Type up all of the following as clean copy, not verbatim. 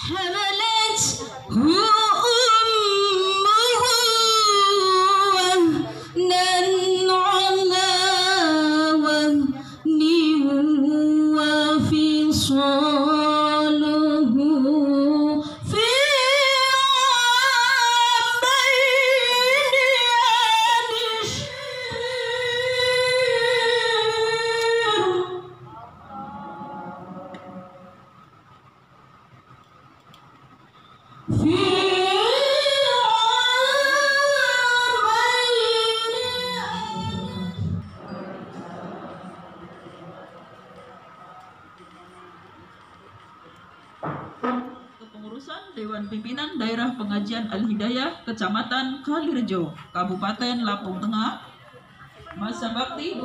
حملته أمه وهنا على وهن وفصاله في Kepengurusan Dewan Pimpinan Daerah Pengajian Al-Hidayah Kecamatan Kalirejo, Kabupaten Lampung Tengah, masa bakti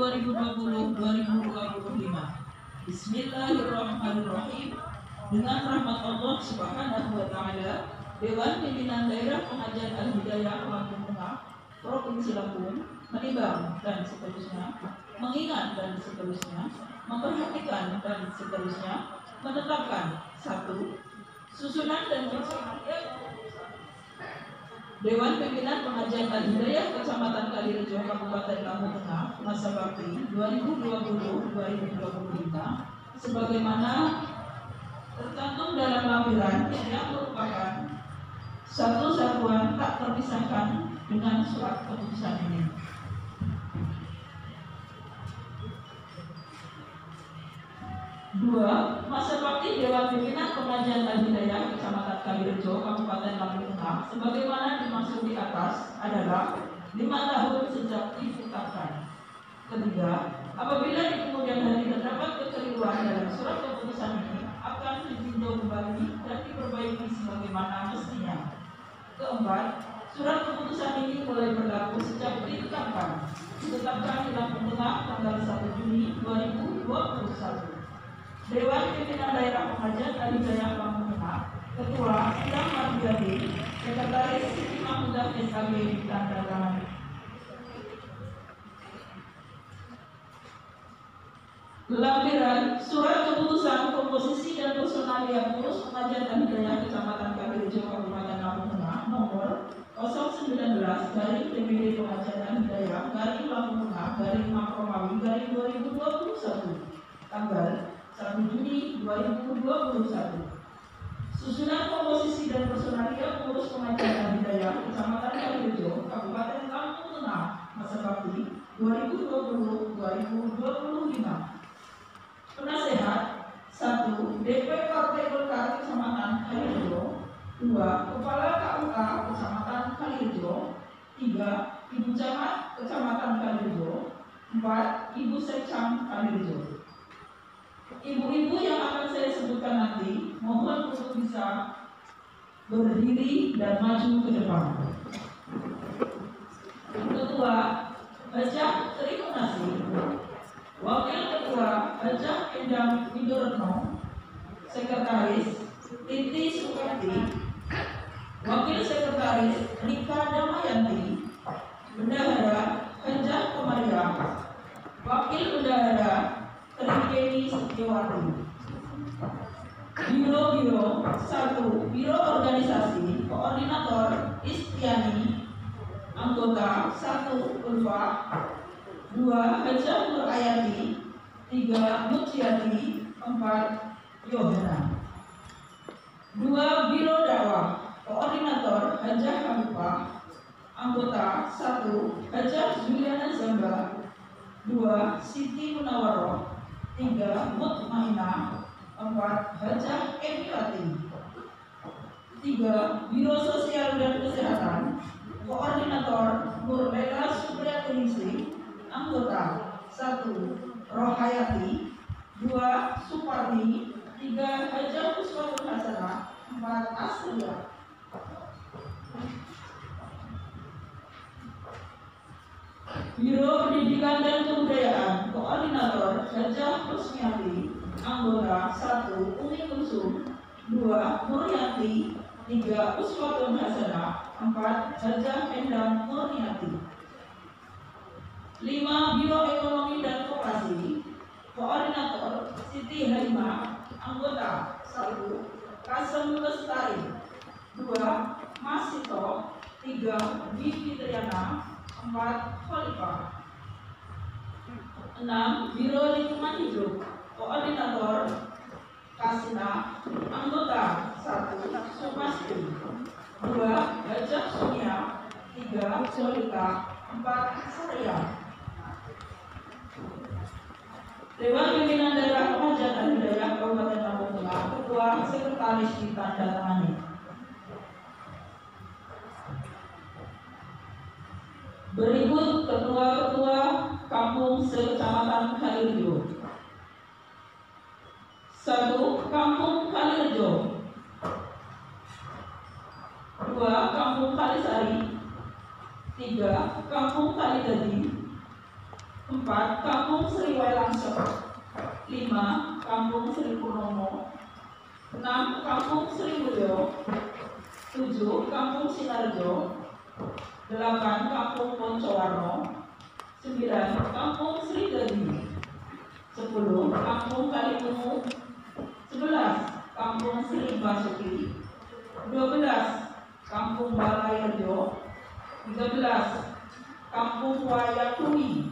2020-2025. Bismillahirrahmanirrahim. Dengan rahmat Allah Subhanahu wa Ta'ala, Dewan Pimpinan Daerah Pengajian Al-Hidayah Lampung Tengah, Provinsi Lampung, menimbang dan seterusnya, mengingat dan seterusnya, memperhatikan dan seterusnya, menetapkan satu, susunan dan Dewan Pimpinan Pengajian Al-Hidayah Kecamatan Kalirejo, Kabupaten Lampung Tengah, masa bakti 2020-2025 sebagaimana tercantum dalam lampiran yang merupakan satu satuan tak terpisahkan dengan surat keputusan ini. Dua, masa bakti Dewan Pimpinan Pengajian Al-Hidayah Kecamatan Kalirejo, Kabupaten Lampung Tengah, sebagaimana dimaksud di atas adalah 5 tahun sejak ditetapkan. Ketiga, apabila di kemudian hari terdapat kekeliruan dalam surat keputusan ini, akan ditinjau kembali dan diperbaiki sebagaimana mestinya. Keempat, surat keputusan ini mulai berlaku sejak ditetapkan di Lampung Tengah tanggal 1 Juni 2021. Dewan Pimpinan Daerah Pengajian Al-Hidayah Lampung Tengah, Ketua Sidang Mardiadi, Sekretaris Siti Mahmudah SAG ditandatangani. Lampiran surat keputusan komposisi dan personalia pengurus Pengajian Al-Hidayah Kecamatan Kalirejo, Kabupaten Lampung Tengah nomor 019/DPD Pengajian Al-Hidayah Lampung Tengah Makromawi 2021 tanggal 1 Juni 2021. Susunan komposisi dan personalia pengurus Pengajian Al-Hidayah Kecamatan Kalirejo, Kabupaten Lampung Tengah, masa bakti 2020-2025. Penasehat 1. DP Partai Golkar Kecamatan Kalirejo. 2. Kepala KUK Kecamatan Kalirejo. 3. Ibu Camat Kecamatan Kalirejo. 4. Ibu Sekcam Kalirejo. Ibu-ibu yang akan saya sebutkan nanti, mohon untuk bisa berdiri dan maju ke depan. Ketua Hajah Trimunasi, Wakil Ketua Hajah Endang Widoretno, Sekretaris Titi Sukarti, Wakil Sekretaris Rika Damayanti, Bendahara Hajah Komariah, Wakil Bendahara Trikeni Setiawati. Biro-biro 1. Biro Organisasi Koordinator Istiani, anggota 1. Ulfa, 2. Hajah Nurayati, 3. Mujiati, 4. Yohana. 2. Biro Dakwah Koordinator Hajah Hamifah, anggota 1. Hajah Juliana Zamba, 2. Siti Munawaroh, 3. Mutmainah, 4. Hajah Emiwati. 3. Biro Sosial dan Kesehatan Koordinator Nurlela Supriyaningsih, anggota 1. Rohayati, 2. Supardi, 3. Hajah Puspatul Hasanah, 4. Asria. Biro Pendidikan dan Kebudayaan Koordinator Hajah Rusmiati, anggota 1. Umi Kulsum, 2. Nuryanti, 3. Uswatun Hasanah, 4. Hajah Endang Nurniati. 5. Biro Ekonomi dan Koperasi Koordinator Siti Halimah, anggota 1. Kasem Lestari. 2. Masito. 3. Dwi Fitriana. 4. Khalifah. 6. Biro Lingkungan Hidup. Koordinator Kasina. Anggota 1. Supasti. 2. Gajah Sonia. 3. Solika. 4. Sarya. Dewan Pimpinan Daerah Pengajian Hidayah Kabupaten Lampung Tengah. Ketua Sekretaris ditandatangani. Berikut ketua-ketua kampung sekecamatan Kalirejo. 1. Kampung Kalirejo. 2. Kampung Kalisari. 3. Kampung Kalidadi. 4. Kampung Sri Wailangsep. 5. Kampung Sri Purnomo. 6. Kampung Sri Mulyo. 7. Kampung Sinarjo. 8. Kampung Poncowarno. 9. Kampung Sri Gadi. 10. Kampung Kalimungu. 11. Kampung Sri Basuki. 12. Kampung Balayarjo. 13. Kampung Wayakui.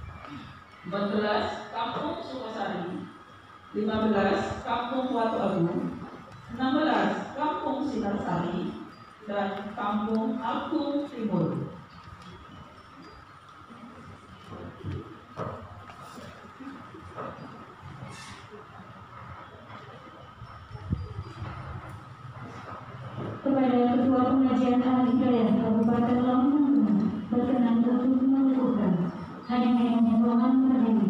14. Kampung Sukosari. 15. Kampung Watu Agung. 16. Kampung Sinarsari. Dan Kampung Aku Timur. Kepada Ketua Pengajian Al-Hidayah Kabupaten Lampung Tengah berkenan untuk mengukuhkan hanya Tuhan berdiri.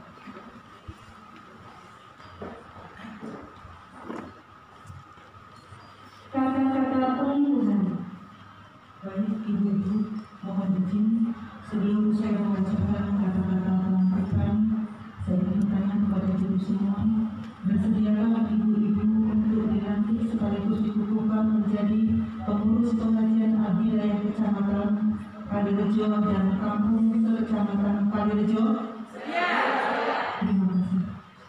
Kata-kata pengukuhan. Baik ibu-ibu, mohon izin sebelum saya membacakan kata-kata pengukuhan, saya bertanya kepada ibu semua, bersedialah ibu-ibu untuk dilantik sekaligus dikukuhkan menjadi pengurus pengajian Al-Hidayah Kecamatan Kalirejo dan Kampung Sekecamatan Kalirejo. Terima kasih.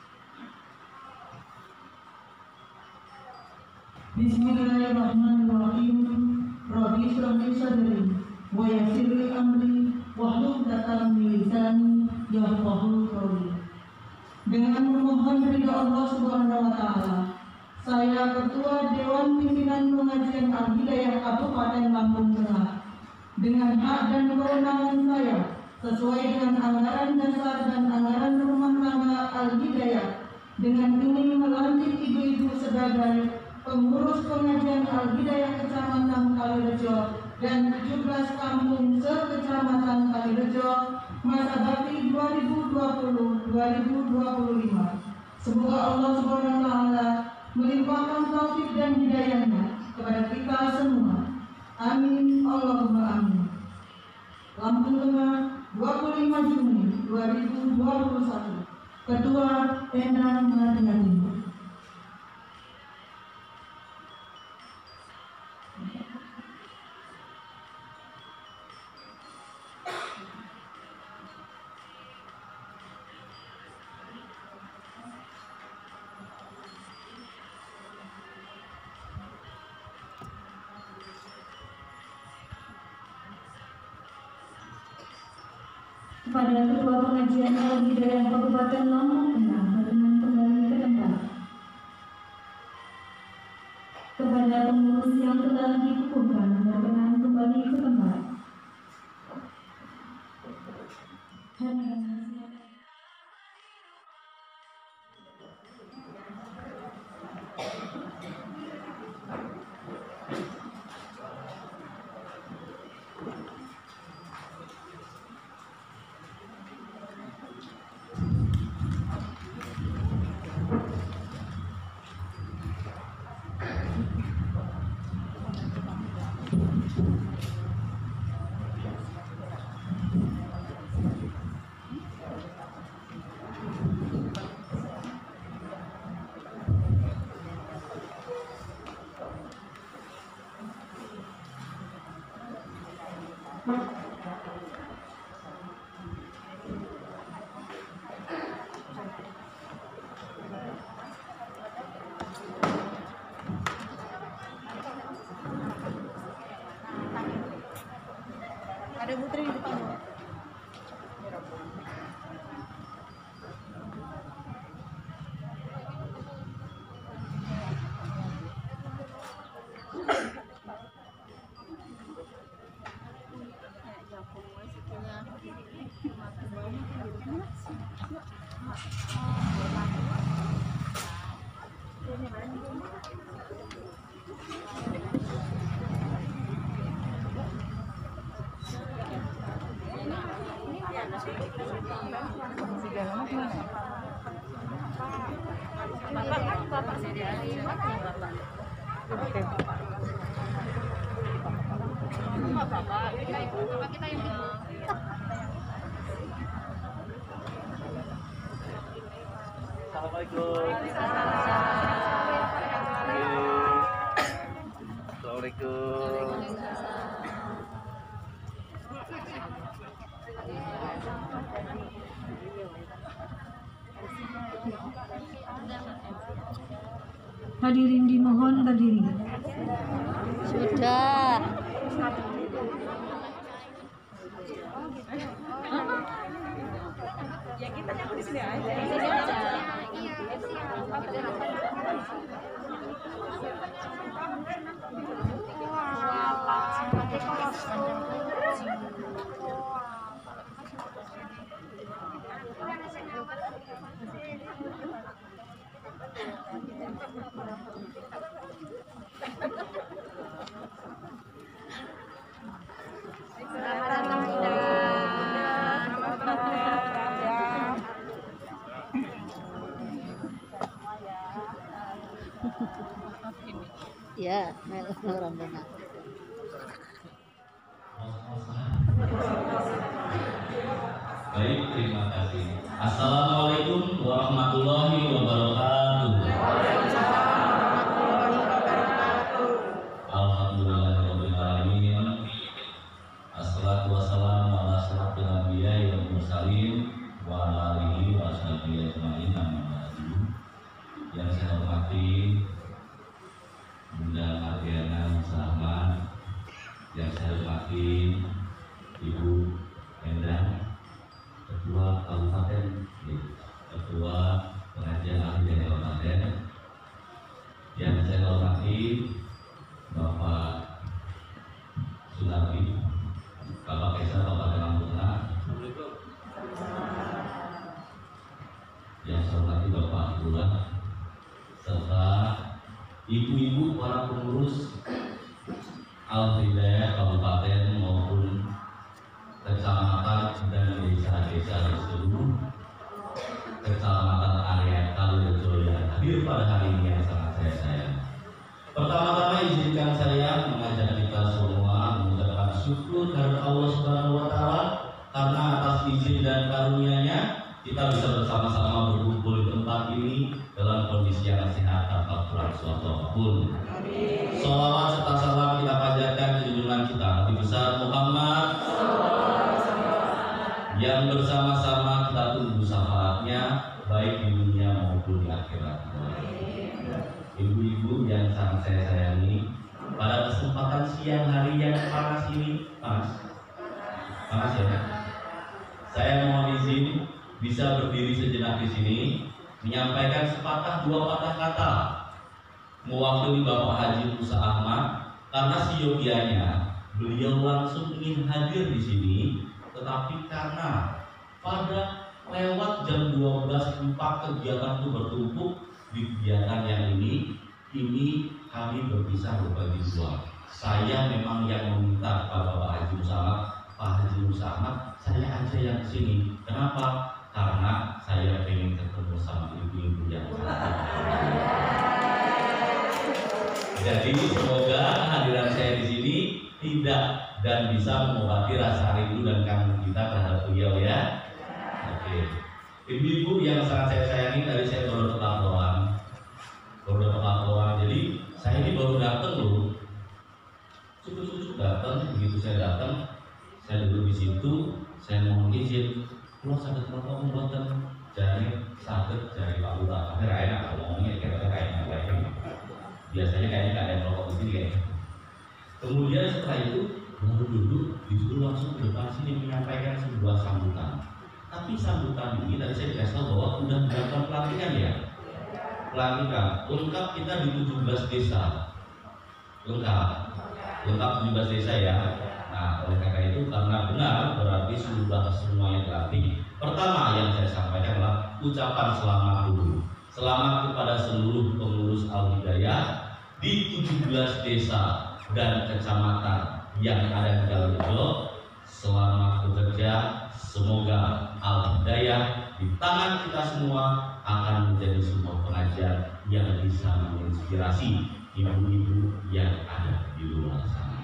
Bismillahirrahmanirrahim. Rabbi shrah li sadri wa yassir li amri wahlul 'uqdatam min lisani yafqahu qawli. Dengan memohon ridha Allah Subhanahu wa taala, saya Ketua Dewan Pimpinan Pengajian Al-Hidayah Kabupaten Lampung Tengah, dengan hak dan kewenangan saya sesuai dengan anggaran dasar dan anggaran rumah tangga Al-Hidayah, dengan ingin melantik ibu-ibu sebagai pengurus pengajian Al-Hidayah Kecamatan Kalirejo dan 17 kampung sekecamatan Kalirejo masa bakti 2020-2025. Semoga Allah Subhanahu wa taala melimpahkan taufik dan hidayahnya kepada kita semua. Amin Allahumma amin. Lampung Tengah, 25 Juni 2021. Ketua Endang Mardiani. Kepada Ketua Pengajian Al-Hidayah Kabupaten Lampung Tengah berkenan kembali ke tempat. Kepada pengurus yang telah dikukuhkan berkenan kembali ke tempat. Hadirin dimohon berdiri. Sudah. Ya, orang benar. Baik, terima kasih. Assalamualaikum warahmatullahi wabarakatuh. Alhamdulillahirabbil alamin. Assalatu wassalamu ala asyrofil anbiya'i wal mursalin wa ala alihi wa sahbihi ajmain. Amma ba'du. Yang saya hormati Bunda Mardiana Musahman, yang saya hormati Ibu Endang, Ketua Kabupaten, Ketua Pengajian Ahli dari Kabupaten, yang saya hormati Bapak Sunardi, Bapak Kaisar Kabupaten Lampung Tengah, yang saya hormati Bapak Lurah, serta ibu-ibu para pengurus Al-Hidayah Kabupaten maupun kecamatan dan desa-desa di seluruh kecamatan area Kalirejo yang hadir pada hari ini yang sangat saya sayang. Pertama-tama izinkan saya mengajak kita semua mengucapkan syukur kepada Allah Subhanahu wa Ta'ala karena atas izin dan karunia-Nya kita bisa bersama-sama berkumpul di tempat ini dalam kondisi yang sehat tanpa kurang suatu apapun. Sholawat serta salam kita panjatkan ke junjungan kita Nabi besar Muhammad, yang bersama-sama kita tunggu syafaatnya baik di dunia maupun di akhirat. Ibu-ibu yang sangat saya sayangi, pada kesempatan siang hari yang panas ini, panas ya. Saya mohon izin bisa berdiri sejenak di sini, menyampaikan sepatah dua patah kata mewakili Bapak Haji Musa Ahmad, karena siogianya beliau langsung ingin hadir di sini, tetapi karena pada lewat jam 12.04 kegiatan itu bertumpuk di kegiatan yang ini kami berpisah berbagi dua. Saya memang yang meminta kepada Bapak Haji Musa Ahmad, Pak Haji Musa Ahmad, saya aja yang kesini. Kenapa? Karena saya pengen ketemu sama ibu-ibu yang cantik. Jadi semoga kehadiran saya di sini tidak dan bisa mengobati rasa rindu dan kangen kita terhadap beliau ya. Oke. Ibu-ibu yang sangat saya sayangi, tadi saya baru dapat laporan. Jadi saya ini baru datang loh. Cukup datang. Begitu saya datang, saya duduk di situ, saya mohon izin. Kalau sakit rokok membuatkan jari sakit jari Pak Lurah. Akhirnya enak kalau ngomongnya kayak biasanya kayaknya nggak ada yang rokok di sini kayaknya. Kemudian setelah itu baru duduk disuruh langsung ke depan sini menyampaikan sebuah sambutan. Tapi sambutan ini tadi saya dikasih tahu bahwa sudah dilakukan pelatihan ya. Pelatihan lengkap kita di 17 desa. Lengkap 17 desa ya. Nah, oleh karena itu karena benar berarti sudah semuanya dilatih. Pertama yang saya sampaikan adalah ucapan selamat dulu. Selamat kepada seluruh pengurus Al-Hidayah di 17 desa dan kecamatan yang ada di Kalirejo. Selamat bekerja. Semoga Al-Hidayah di tangan kita semua akan menjadi sebuah pengajian pengajian yang bisa menginspirasi ibu-ibu yang ada di luar sana.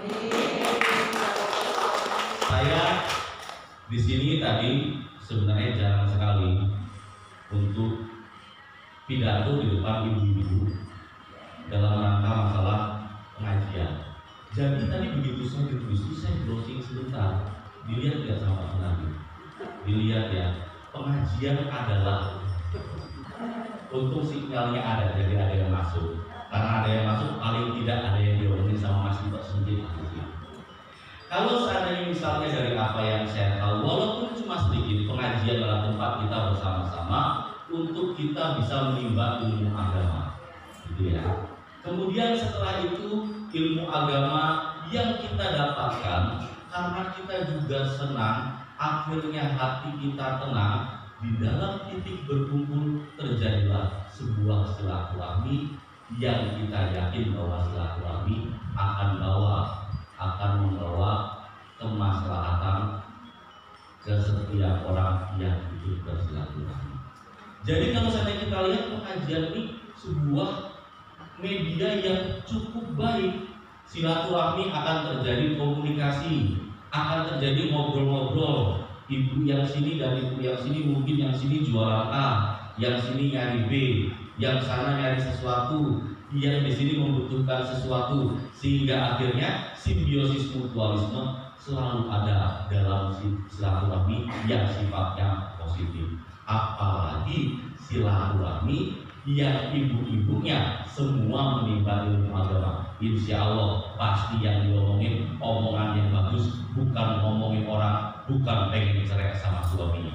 Saya di sini tadi sebenarnya jarang sekali untuk pidato di depan ibu-ibu dalam rangka masalah pengajian. Jadi tadi begitu saya diskusi, saya browsing sebentar, dilihat nggak sama Pak Nabi? Dilihat ya, pengajian adalah untung sinyalnya ada, jadi ada yang masuk. Karena ada yang masuk, paling tidak ada yang diomongin sama Mas Tito sendiri. Kalau seandainya misalnya dari apa yang saya tahu, walaupun cuma sedikit, pengajian adalah tempat kita bersama-sama untuk kita bisa menimba ilmu agama, gitu ya. Kemudian setelah itu ilmu agama yang kita dapatkan, karena kita juga senang, akhirnya hati kita tenang. Di dalam titik berkumpul terjadilah sebuah silaturahmi yang kita yakin bahwa silaturahmi akan membawa kemaslahatan ke setiap orang yang ikut bersilaturahmi. Jadi kalau saya kita lihat pengajian ini sebuah media yang cukup baik. Silaturahmi akan terjadi komunikasi, akan terjadi ngobrol-ngobrol. Ibu yang sini dan ibu yang sini, mungkin yang sini jualan A, yang sini nyari B, yang sana nyari sesuatu, yang di sini membutuhkan sesuatu, sehingga akhirnya simbiosis mutualisme selalu ada dalam silaturahmi yang sifatnya positif. Apalagi silaturahmi yang ibu-ibunya semua menimba ilmu agama, insya Allah pasti yang diomongin omongan yang bagus, bukan ngomongin orang, bukan pengen cerai sama suaminya.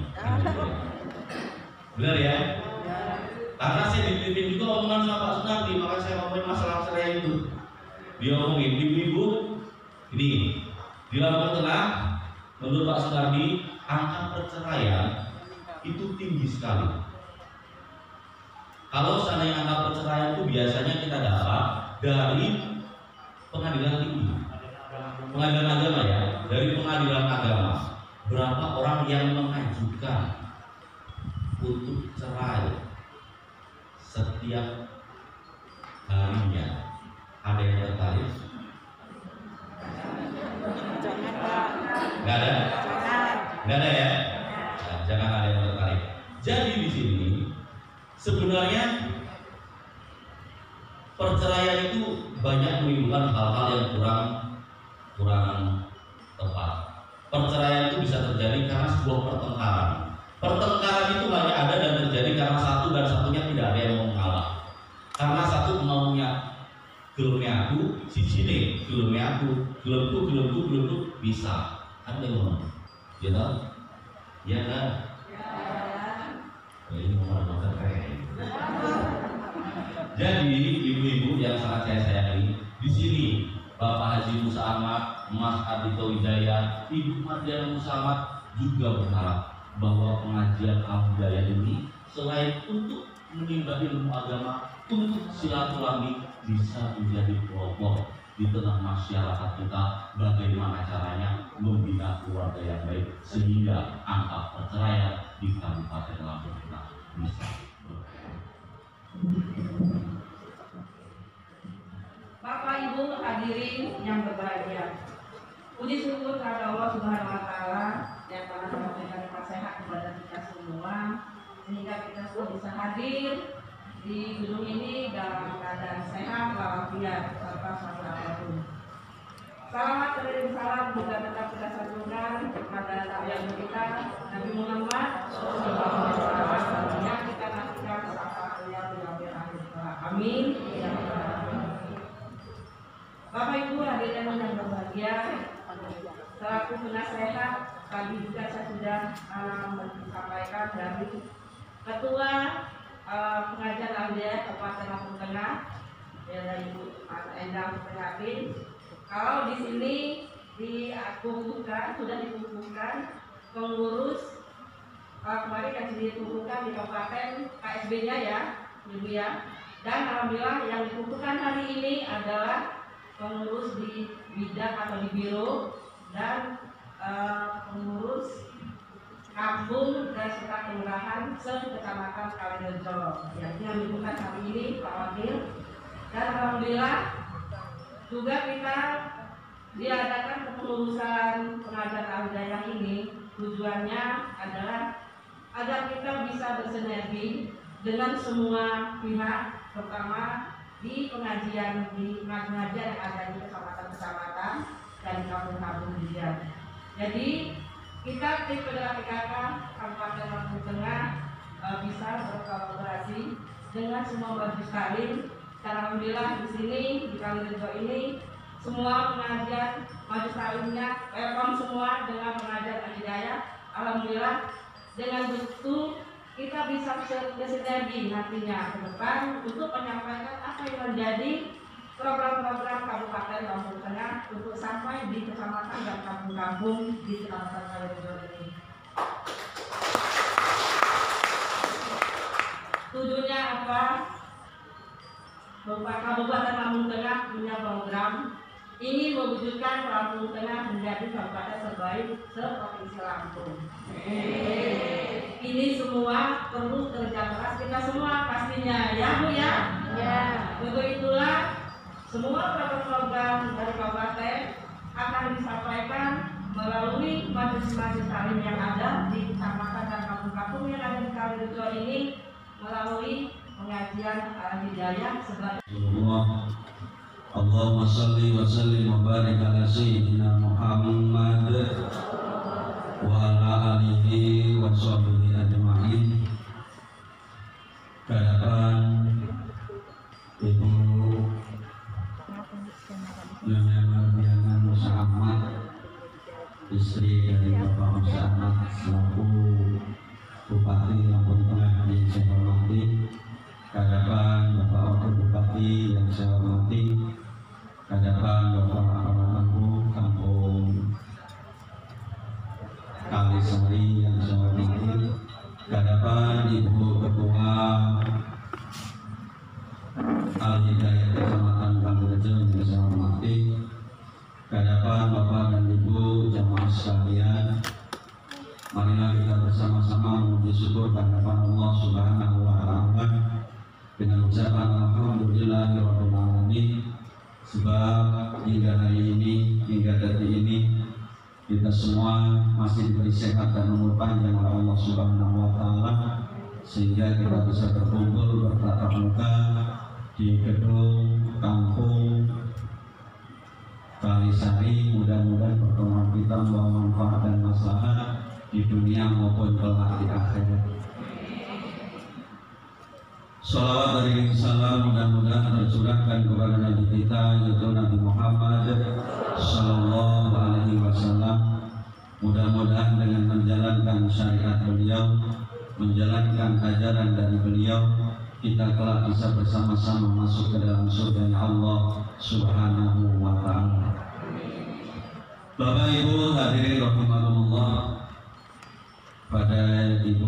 Benar ya? Karena saya dipimpin juga omongan sama Pak Sunardi, makanya saya ngomongin masalah cerai itu. Dia ngomongin ibu-ibu ini di Lampung Tengah, menurut Pak Sunardi angka perceraian itu tinggi sekali. Kalau seandainya angka perceraian itu biasanya kita dapat dari pengadilan tinggi, pengadilan agama ya, dari pengadilan agama. Berapa orang yang mengajukan untuk cerai setiap harinya? Ada yang tertarik? Nggak ada? Nggak ada ya? Nah, jangan ada yang tertarik. Jadi di sini sebenarnya perceraian itu banyak menimbulkan hal-hal yang kurang tepat. Perceraian itu bisa terjadi karena sebuah pertengkaran. Pertengkaran itu hanya ada dan terjadi karena satu dan satunya tidak ada yang mau mengalah. Karena satu maunya gelumnya aku, siji nih gelumnya aku, gelumku bisa. Kan belum? Ya tahu? Ya kan? Ini motor keren. Jadi ibu-ibu yang sangat saya sayangi, di sini Bapak Haji Musa Ahmad, Mas Adito Wijaya, Ibu Mardiana Musa Ahmad juga berharap bahwa pengajian Al-Hidayah ini selain untuk menimba ilmu agama, untuk silaturahmi bisa menjadi pelopor di tengah masyarakat kita. Bagaimana caranya membina keluarga yang baik sehingga angka perceraian di Kabupaten Lampung Tengah bisa berkurang. Bapak Ibu hadirin yang berbahagia, puji syukur kepada Allah Subhanahu Wa Taala yang telah memberikan sehat kepada kita semua sehingga kita semua bisa hadir di gedung ini dalam keadaan sehat walafiat tanpa masalah apapun. Salawat dan salam juga tetap kita sanjungkan kepada nabi kita Nabi Muhammad SAW yang kita nantikan syafaatnya di akhir akhir. Amin. Bapak Ibu hadirin yang berbahagia, selaku penasehat tadi juga saya sudah menyampaikan dari Ketua Pengajian Al-Hidayah Kabupaten Lampung Tengah, dari Ibu Endang Prihatin. Kalau di sini sudah dikumpulkan pengurus kemarin yang dikumpulkan di kabupaten KSB-nya ya, Ibu ya. Dan alhamdulillah yang dikumpulkan hari ini adalah pengurus di bidang atau di biro dan pengurus kampung dan serta kelurahan se-Kecamatan Kalirejo. Ya, yang dikumpulkan ini Pak Wakil. Dan alhamdulillah juga kita diadakan kepengurusan pengajian Al-Hidayah ini tujuannya adalah agar kita bisa bersinergi dengan semua pihak, terutama di pengajian yang ada di kecamatan-kecamatan dan kampung-kampung juga. Jadi kita tim Federasi PKK Kabupaten Lampung Tengah bisa berkolaborasi dengan semua majelis taklim. Alhamdulillah di sini di Kalirejo ini semua pengajian majelis taklimnya welcome semua dengan pengajian Al-Hidayah. Alhamdulillah dengan begitu kita bisa bersinergi nantinya ke depan untuk menyampaikan apa yang menjadi program-program Kabupaten Lampung Tengah untuk sampai di kecamatan dan kampung-kampung di Kecamatan Kalirejo ini. Tujuannya apa? Kabupaten Lampung Tengah punya program ingin mewujudkan Lampung Tengah menjadi kabupaten terbaik se-Provinsi Lampung. Ini semua perlu kerja keras kita semua pastinya, ya Bu ya. Ya. Untuk itulah semua program-program dari kabupaten akan disampaikan melalui majelis-majelis taklim yang ada di kecamatan dan kampung-kampung yang ada di Kalirejo ini melalui pengajian Al-Hidayah sebagai Allahumma salli wa sallim wa barik ala sayyidina Muhammad wa ala alihi wa sahbihi ajma'in. Kehadapan Ibu Nyonya Mardiana Musa Ahmad, istri dari Bapak Musa Ahmad selaku Bupati Lampung Tengah yang saya hormati, kehadapan Bapak Wakil Bupati yang saya hormati, kehadapan Bapak Kampung Kalisari yang saya hormati, kehadapan Ibu Ketua Al-Hidayah Kecamatan Kalirejo yang saya hormati, kehadapan Bapak dan Ibu jamaah sekalian, marilah kita bersama-sama memuji syukur kehadapan Allah Subhanahu wa Ta'ala dengan ucapan alhamdulillahirabbil alamin, sebab hingga hari ini, hingga detik ini kita semua masih diberi sehat dan umur panjang oleh Allah Subhanahu wa Ta'ala, sehingga kita bisa berkumpul bertatap muka di gedung kampung Kalisari. Mudah-mudahan pertemuan kita membawa manfaat dan maslahat di dunia maupun kelak di akhirat. Salawat dari salam mudah-mudahan tercurahkan kepada Nabi kita yaitu Nabi Muhammad Sallallahu Alaihi Wasallam. Mudah-mudahan dengan menjalankan syariat beliau, menjalankan ajaran dari beliau, kita kelak bisa bersama-sama masuk ke dalam surga Allah Subhanahu wa Ta'ala. Bapak Ibu hadirin rahimakumullah, pada Ibu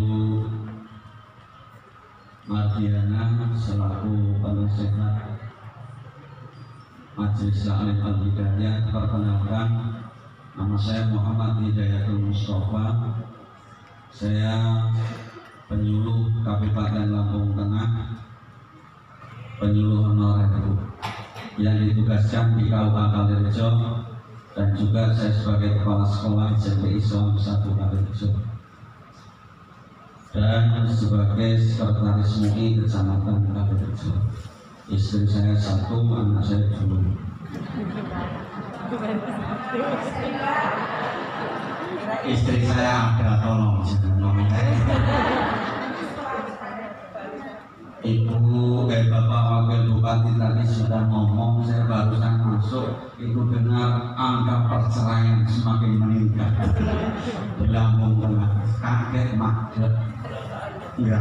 Mardiana selaku penasehat Majelis Taklim Al-Hidayah, perkenalkan nama saya Muhammad Hidayatul Mustafa. Saya penyuluh Kabupaten Lampung Tengah, penyuluh honorer yang ditugaskan di Kabupaten Kalirejo, dan juga saya sebagai kepala sekolah SMP Islam 1 Kalirejo dan sebagai sekretaris MUI Kecamatan Kalirejo. Istri saya 1, anak saya 2. Istri saya ada, tolong jangan ngomong. Ibu Bapak Wakil Bupati tadi sudah ngomong, saya barusan masuk itu dengar angka perceraian semakin meningkat di Lampung Tengah. Kaget macet. Ya.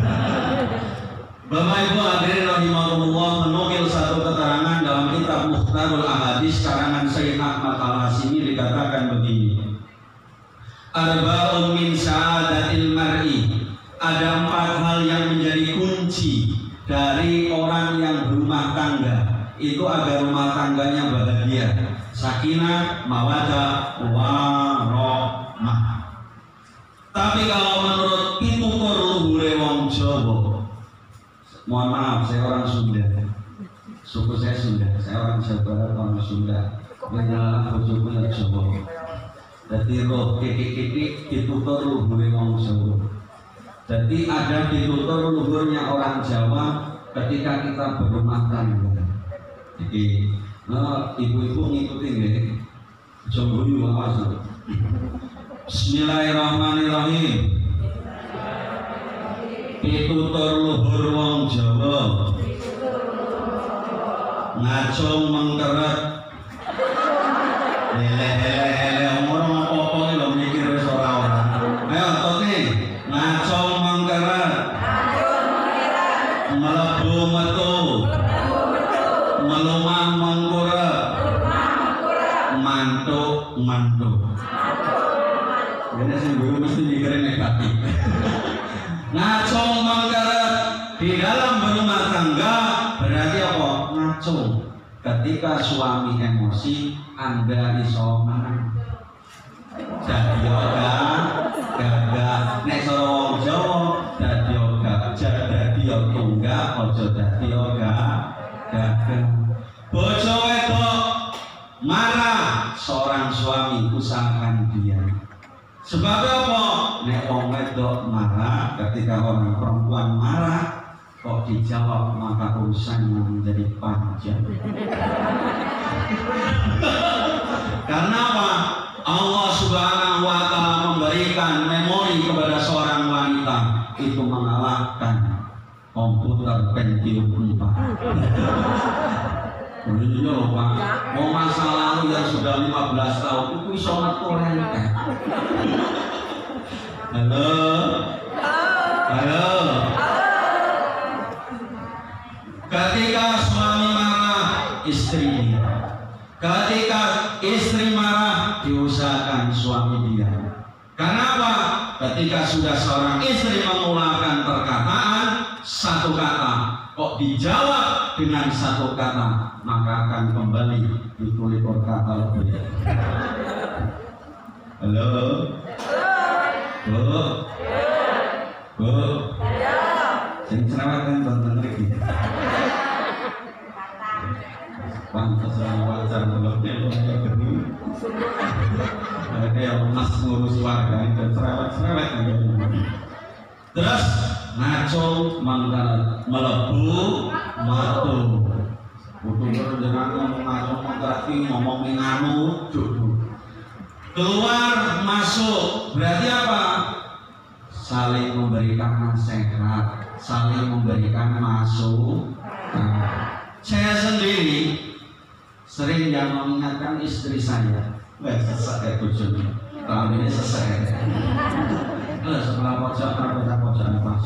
Bapak Ibu hadirin rahimakumullah, menukil satu keterangan dalam kitab Mukhtarul Ahadits karangan Syekh Ahmad Al-Hashimi dikatakan begini. Arba'un min sa'adatil mar'i. Ada 4 hal yang menjadi kunci dari orang yang berumah tangga, itu agar rumah tangganya bahagia. Sakinah, mawaddah, warahmah. Tapi kalau menurut pitutur luhure wong Jawa, Mohon maaf, saya orang Sunda. Suku saya Sunda, saya orang Jawa Barat, orang Sunda. Menyalah bojoku Jawa. Jadi roh titik-titik ditutur luhurnya wong Jawa. Jadi ada ditutur luhurnya orang Jawa ketika kita berumah tangga. Jadi ibu-ibu ngikutin ya. Jomboyu awas. Bismillahirrahmanirrahim. Pitutur luhur wong Jawa. Ngacung mengkeret. Hele umur apa-apa iki lho mikir wis ora. Ayo toke. Ngacung mengkeret. Mlebu metu. Melumah mengkurep. Mantuk. Ini sing dulu mesti mikirin negatif. Ngacung mengkeret di dalam berumah tangga berarti apa? Ngacung. Ketika suami emosi, Anda iso menang. Jadi gagah. Nek sora wong Jawa, dadi tunggak, aja dadi gagah. Bojo wedok marah, seorang suami usahakan diam. Sebab apa? Nek wong wedok marah, ketika orang perempuan marah, kok dijawab maka urusannya menjadi panjang. Karena apa? Allah Subhanahu wa Ta'ala memberikan memori kepada seorang wanita itu mengalahkan komputer Pentium 4. Iya Pak, mau masa lalu yang sudah 15 tahun itu bisa ngatur renteng. Halo. Ketika suami marah, istri. Ketika istri marah, diusahakan suami diam. Kenapa? Ketika sudah seorang istri mengeluarkan perkataan satu kata, kok dijawab dengan satu kata, maka akan kembali ditulis kata lebih. Halo. Bu. Sing cerewet kan lagi. Pantas wajar belum gedung. Ada yang mas ngurus warga itu cerewet. Terus ngacung melebu matu. Butuh dengan ngacung mengkeraki ngomong nganu jodoh. Keluar masuk berarti apa? Saling memberikan nasihat, saling memberikan masukan. Saya sendiri sering yang mengingatkan istri saya, selesai tujuannya, tahun ini selesai. Sebelah pojok pas.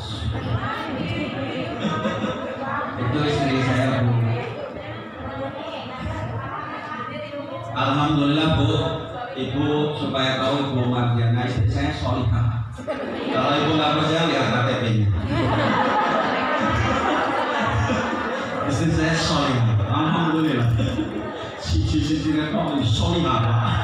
Itu istri saya Bu. Alhamdulillah Bu, Ibu supaya tahu Ibu Mardiana istri saya solihah. Kalau Ibu nggak percaya lihat KTP-nya. Istri saya solihah. Alhamdulillah. Sisi-sisinya kok solihah.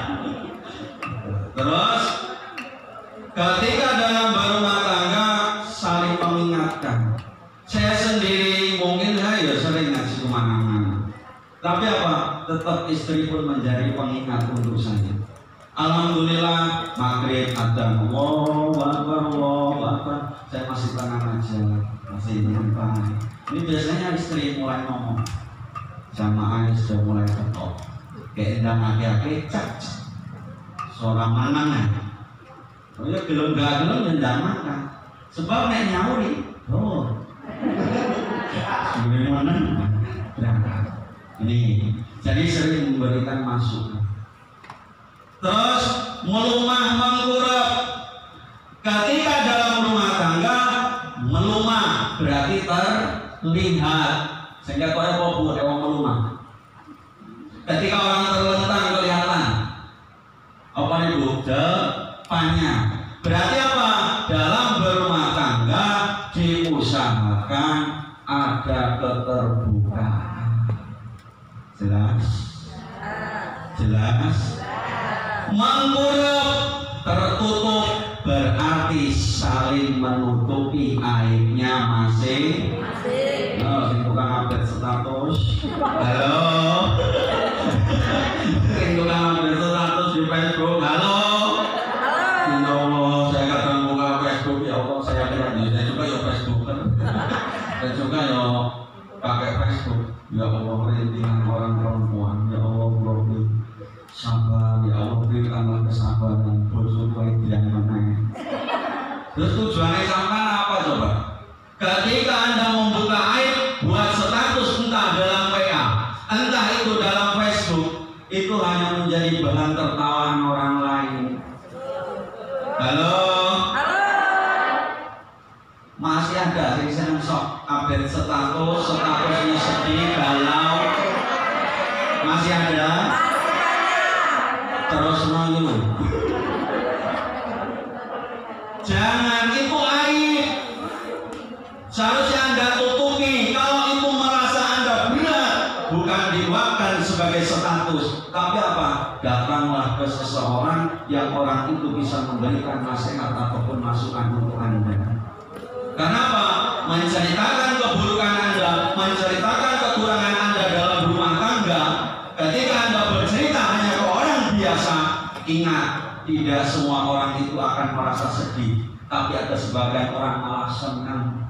Terus ketika dalam berumah tangga saling mengingatkan. Saya sendiri mungkin saya sering ngaji kemana-mana. Tapi apa? Tetap istri pun menjadi pengingat untuk saya. Alhamdulillah maghrib ada Allahu Akbar. Saya masih tenang aja, masih nyantai. Ini biasanya istri mulai ngomong. Jamaah sudah mulai ketok. Kayak endang aki-aki cak. Seorang manangan. Oh ya gelem gak gelem ndang makan. Sebab nek nyauri, sebenarnya mana? Ini jadi sering memberikan masukan. Terus melumah mengkurep. Ketika dalam rumah tangga melumah berarti terlihat. Sehingga kau apa buat orang melumah. Ketika orang terlentang kelihatan. Apa itu? Depannya. Berarti apa? Dalam berumah tangga diusahakan ada keterbukaan. Jelas? Mengkurep tertutup berarti saling menutupi aibnya masing-masing. update status. Halo. Sering tukang update status di Facebook. Halo. Ya Allah, saya kadang buka Facebook, ya Allah, saya juga ya Facebooker. Saya juga ya pakai Facebook. Ya Allah, rintihan orang perempuan. Ya Allah, beri sabar. Ya Allah, berikanlah kesabaran. Bojo baik yang menang. Terus tujuannya sampai apa coba? Ketika Anda membuka aib buat status entah dalam WA, entah itu dalam Facebook, itu hanya menjadi bahan tertawaan orang lain. Halo? Masih ada yang senang sok update statusnya sedih, galau. Masih ada? Terus ngeluh. Jangan, itu aib. Seharusnya Anda tutupi. Kalau itu merasa Anda benar, bukan dibuatkan sebagai status, tapi apa? Datanglah ke seseorang yang orang itu bisa memberikan nasihat ataupun masukan untuk Anda. Karena apa? Menceritakan keburukan Anda, menceritakan kekurangan Anda dalam rumah tangga. Ketika Anda bercerita hanya ke orang biasa, ingat, tidak semua orang itu akan merasa sedih, tapi ada sebagian orang malah senang.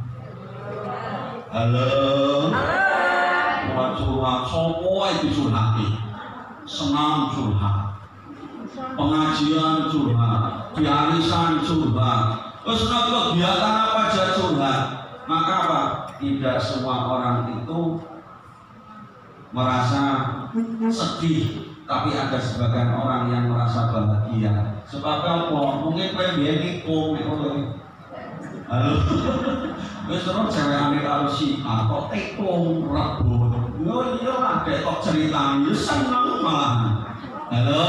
Halo. Curhat, semua itu curhati. Senang curhat, pengajian curhat, diarisan curhat, senang kegiatan apa aja curhat. Maka apa? Tidak semua orang itu merasa sedih, tapi ada sebagian orang yang merasa bahagia. Sebab apa? Mungkin pengen nikung, halo, wis terus cewek ane karo si kok tekung rebut. Yo iya ada kok cerita, yo seneng malah. Halo,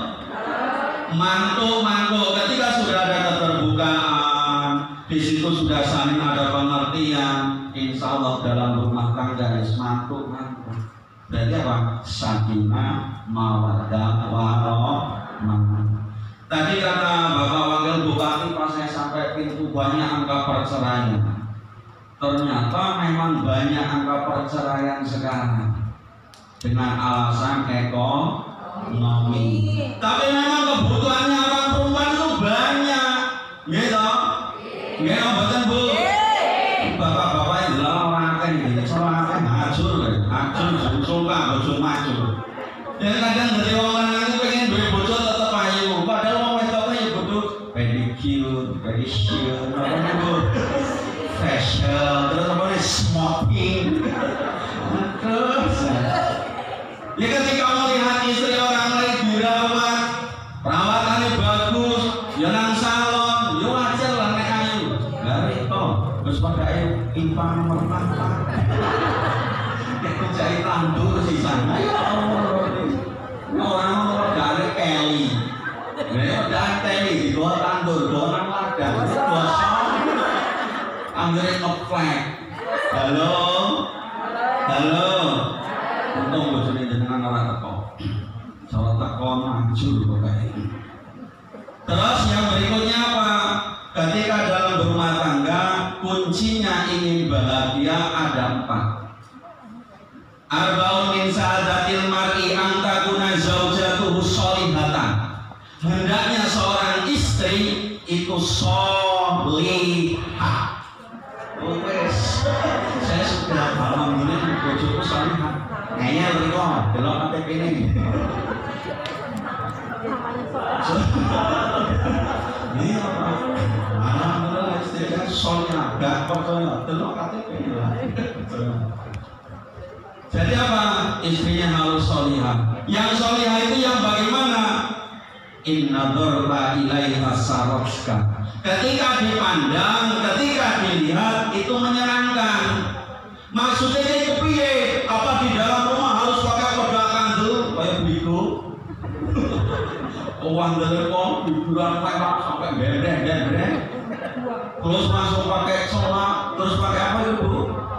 mantu ketika sudah ada keterbukaan, di situ sudah saling ada pengertian. Insya Allah dalam rumah tangga mantu. Berarti apa? Sakinah, mawaddah, warahmah. Tadi kata Bapak Wakil Bupati pas saya sampai pintu banyak angka perceraian. Ternyata memang banyak angka perceraian sekarang dengan alasan ekonomi. Tapi memang kebutuhannya orang perempuan itu banyak, gitu. Gitu betul Bu. Bapak-bapak yang lawan ini, soalnya ngajur, suka bocor maju. Dan kadang dari orang itu pengen duit bocor tetap ayu. Padahal orang wedoknya ya butuh pedicure, apa itu, facial, terus apa ini smoking. Terus, ya ketika melihat istri orang lain dirawat, perawatannya bagus, ya nang salon, ya wajar lah nek ayu. Dari itu, terus pada ayu impang merpati. Cari tandur di sana, ya Allah. Orang dari Kelly, dari Kelly di luar tandur, orang ladang, gosong, ambilin ngeflag. Halo, untung bojone jenengan ora teko, salah teko mancur pokoknya. Terus yang berikutnya apa? Ketika dalam berumah tangga, kuncinya ingin bahagia ada 4. Arba'un min sa'adatil mar'i an takuna zaujatuhu sholihatan. Hendaknya seorang istri itu sholihah. Wes, saya sudah alhamdulillah bojoku sholihah. Kayaknya lho delok KTP ini. Iya, alhamdulillah istri saya sholihah. Gak percaya delok KTP ini. Jadi apa? Istrinya harus sholihah. Yang sholihah itu yang bagaimana? Inna dzurba ilaiha sarofka. Ketika dipandang, ketika dilihat itu menyenangkan. Maksudnya itu piye? Apa di dalam rumah harus pakai pedang kandel kayak begitu? Uang telepon hiburan sampai beres. Terus masuk pakai sholat, terus pakai apa itu?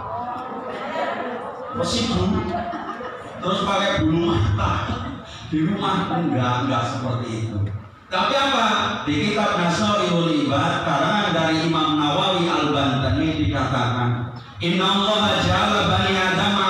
Mesidu, terus pakai bulu mata. Di rumah enggak seperti itu. Tapi apa? Di kitab Nasaihul Ibad karangan dari Imam Nawawi Al-Bantani dikatakan, Innallaha ja'ala bani Adam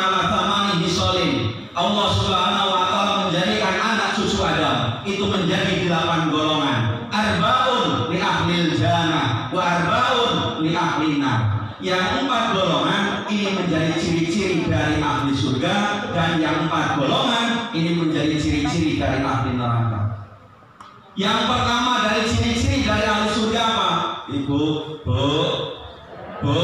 dari ahli surga, dan yang 4 golongan ini menjadi ciri-ciri dari ahli neraka. Yang pertama dari ciri-ciri dari ahli surga apa? Ibu, bu,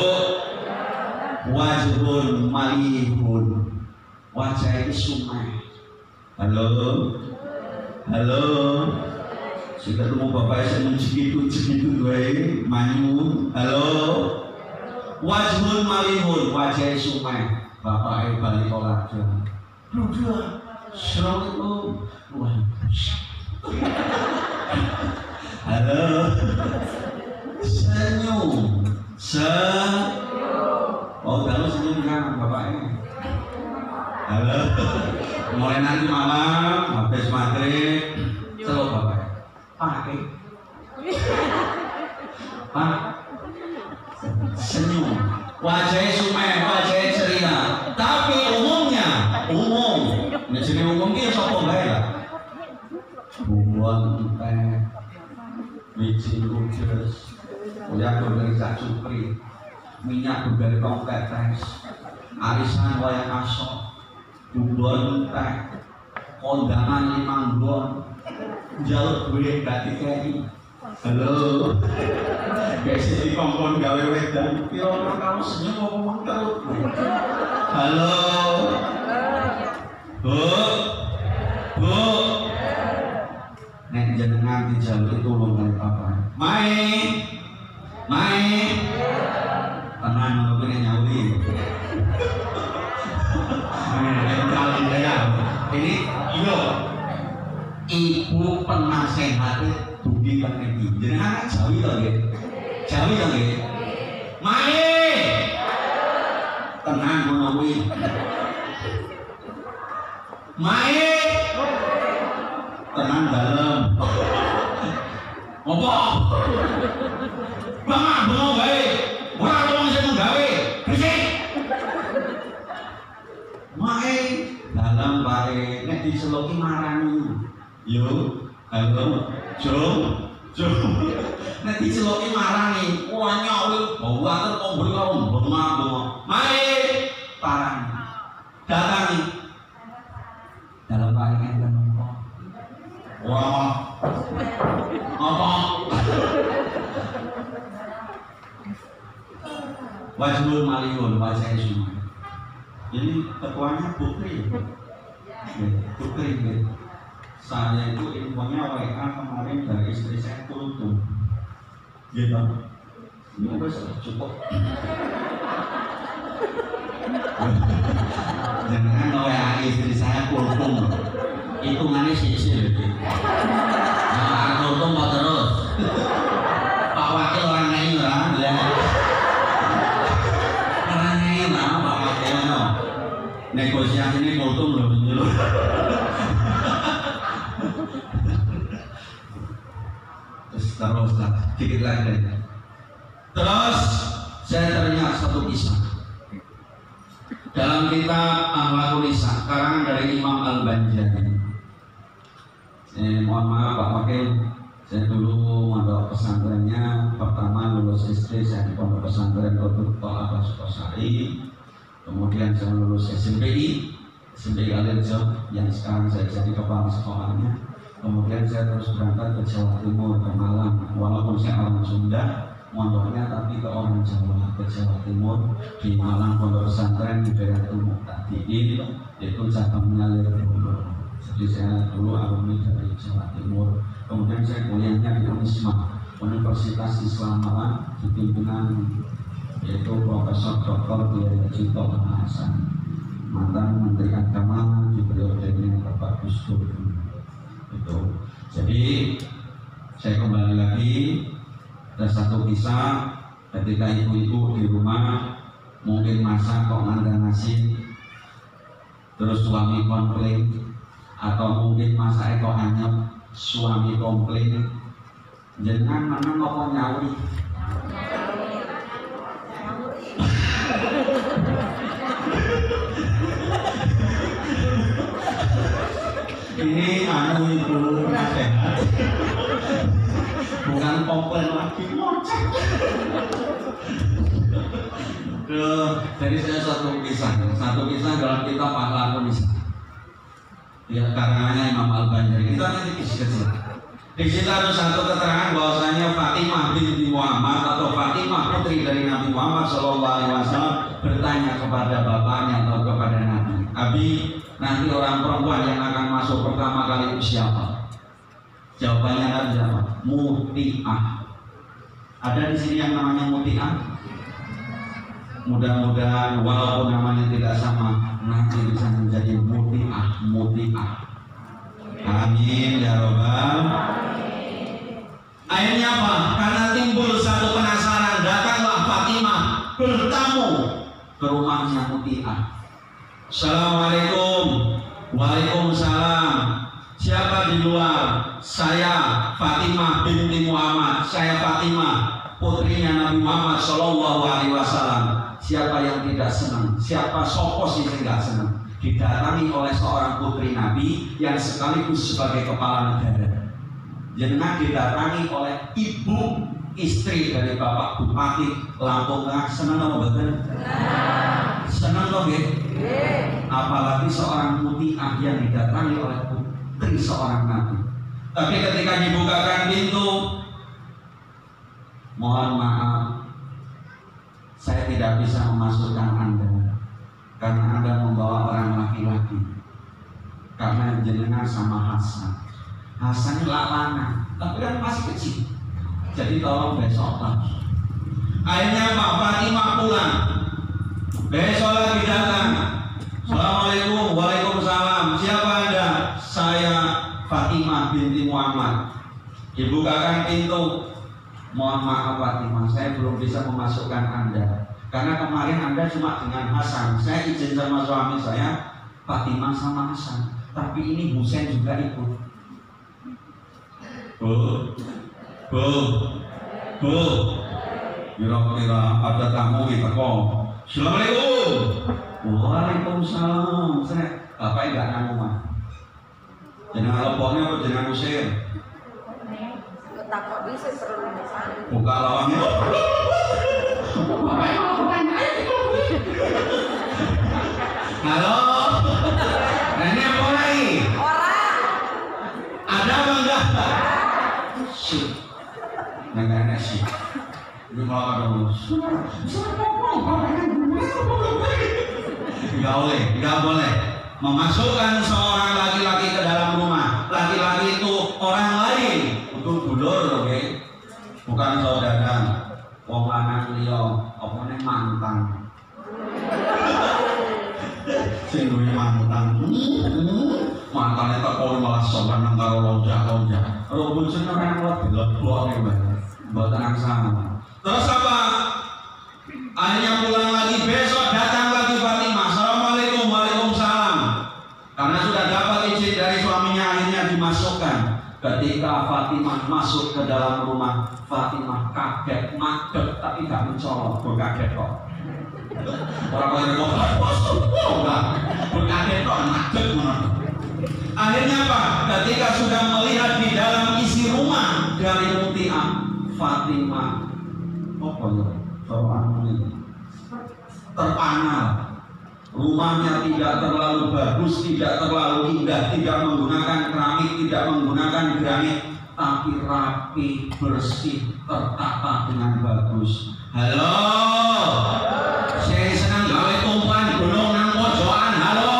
wajhun malihun, wajah itu sumai. Halo, sudah ketemu bapak saya segitu gue manyu. Halo, wajhun malihun, wajah sumai. Bapak balik olahraga. Udah, assalamualaikum. Halo, senyum. Oh, kalau senyum kan bapaknya. Halo, mulai nanti malam habis maghrib celok bapaknya. Pak, senyum, wajahnya sumai, wajahnya ceria. Tapi umum, nah jadi umum dia sopo bae lah. Bubuan teh, biji ludes, uyak dari cacupri, minyak dari tongkat tes, arisan wayang asok, bubuan teh, kondangan 5 bulan, jaluk duit gak dikei. Halo, guys ini kompon gawe wedan, piro kamu senyum ngomong terus. Halo, bu, nek jenengan dijaluk tulung dari papa. Mai, tenang ngono kene nyauri. Ini iyo, ibu penasehat dugi kan iki. Jenengan Jawi to nggih? Jawi to nggih? Mae. Tenang ngono kuwi. Mae. Tenang dalem. Apa? Bengok gawe. Ora wong sing gawe. Bersih. Mae dalam bae nek diseloki marani. Yo, halo. Jom, nek diceloki marani, wah nyawi, bawa ter kombol karo bengak. Mari parang, datangi. Dalam paringan kenapa? Wah, apa? Wajhul malihun, wajahnya semua. Jadi ketuanya Bukri. Saya itu infonya WA kemarin dari istri saya tuh gitu. Ini udah cukup. Jangan WA istri saya kultum. Hitungannya sisir. Nah, kultum mau terus. Pak Wakil orang lain lah. Orang lain lah Pak Wakil no. Negosiasi ini kultum belum menyeluruh. Terus dikit lagi. Terus saya teringat satu kisah dalam kitab Akhlaqul Lisan karangan dari Imam Al-Banjari. Mohon maaf Pak Wakil, saya dulu mondok pesantrennya pertama lulus SD saya di pondok pesantren Kodok Abah Sukosari, kemudian saya lulus SMPI Alirjo yang sekarang saya jadi kepala sekolahnya. Kemudian saya terus berangkat ke Jawa Timur, ke Malang. Walaupun saya orang Sunda, mondoknya tapi ke orang Jawa, ke Jawa Timur. Di Malang pondok pesantren di daerah Tumuk tadi ini itu cabangnya Lirboyo. Jadi saya dulu alumni dari Jawa Timur. Kemudian saya kuliahnya di Unisma, Universitas Islam Malang, di pimpinan yaitu Profesor Dr. Kiai Cito Hasan, mantan Menteri Agama di periodenya Bapak Gus Dur. Itu. Jadi saya kembali lagi, ada satu kisah ketika ibu-ibu di rumah mungkin masak kok nganda nasi, terus suami komplain, atau mungkin masak kok anyep, suami komplain, jangan mana ngomong nyawi. Ini anu ibu nasehat, bukan komplain lagi, ngocek. Jadi saya satu kisah dalam kitab Akhlakun Nisa. Ya, karangannya Imam Al-Banjari. Kita nanti kecil. Di situ ada satu keterangan bahwasanya Fatimah binti Muhammad atau Fatimah putri dari Nabi Muhammad SAW bertanya kepada bapaknya atau kepada Nabi, Abi, nanti orang perempuan yang akan masuk pertama kali itu siapa? Jawabannya Nabi siapa? Muti'ah. Ada di sini yang namanya Muti'ah? Mudah-mudahan walaupun namanya tidak sama, nanti bisa menjadi Muti'ah. Amin ya Rabbal. Akhirnya apa? Karena timbul satu penasaran, datanglah Fatimah bertamu ke rumahnya Muti'ah. Assalamualaikum. Waalaikumsalam. Siapa di luar? Saya Fatimah binti Muhammad. Saya Fatimah putrinya Nabi Muhammad Shallallahu Alaihi Wasallam. Siapa yang tidak senang? Siapa sopos yang tidak senang? Didatangi oleh seorang putri Nabi yang sekaligus sebagai kepala negara. Jenengan didatangi oleh ibu istri dari Bapak Bupati Lampung Tengah. Senang apa betul? Senang loh, apalagi seorang Muti'ah yang didatangi oleh putri seorang Nabi. Tapi ketika dibukakan pintu, mohon maaf, saya tidak bisa memasukkan Anda karena Anda membawa orang laki-laki. Karena jenengan sama Hasan. Hasan lalanan, tapi kan masih kecil. Jadi tolong besok lagi. Akhirnya Pak Fatimah pulang. Besok lagi datang. Assalamualaikum. Waalaikumsalam. Siapa Anda? Saya Fatimah binti Muhammad. Dibukakan pintu. Mohon maaf Fatimah, saya belum bisa memasukkan Anda karena kemarin Anda cuma dengan Hasan. Saya izin sama suami saya, Fatimah sama Hasan. Tapi ini Husain juga ikut. Bu, kira-kira ada tamu kita kok. Assalamualaikum. Waalaikumsalam. Saya bapak enggak nanggung mah. Jenengan lepoknya apa jenengan Husain? Takut bisa perlu Buka lawangnya. Halo. Nah, ini apa lagi? orang. Ada apa enggak? Sip. Enggak sih. Ini malah ada Enggak boleh memasukkan seorang laki-laki ke dalam rumah. Laki-laki itu orang lain. Untuk dulur, oke? Bukan saudara. Wong lanang liya, opone mantan. Sing duwe mantan. Mantane teko malah sopan nang karo lonjak-lonjak. Rumpun seneng ora dilebok wae. Mboten angsana. Terus apa? Akhirnya pulang lagi, besok datang lagi Fatimah. Assalamualaikum. Waalaikumsalam. Karena sudah dapat izin dari suaminya, akhirnya dimasukkan. Ketika Fatimah masuk ke dalam rumah, Fatimah kaget, madep, tapi gak mencolok. Berkaget kok. Orang-orang kok berkaget kok, madep. Akhirnya apa? Ketika sudah melihat di dalam isi rumah dari Muti'ah, Fatimah terpanal. Rumahnya tidak terlalu bagus, tidak terlalu indah, tidak menggunakan keramik, tidak menggunakan granit, tapi rapi, bersih, tertata dengan bagus. Halo, saya senang gawe tumpuan gunung nang pojokan. Halo,